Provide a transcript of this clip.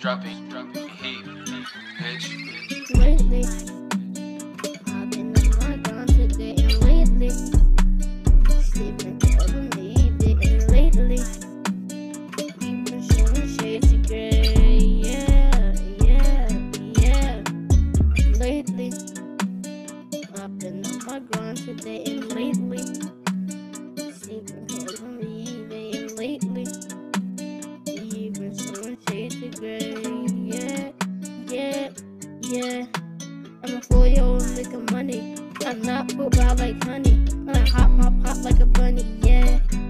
dropping heat, bitch. Lately, I've been on my grind today and lately, sleeping over me, and lately, even showing shades of gray, yeah. Lately, I've been on my grind today and lately, sleeping over me, and lately, even showing shades of gray, yeah. I'm a 4-year-old making money. I'm not put wild like honey. I hop like a bunny, yeah.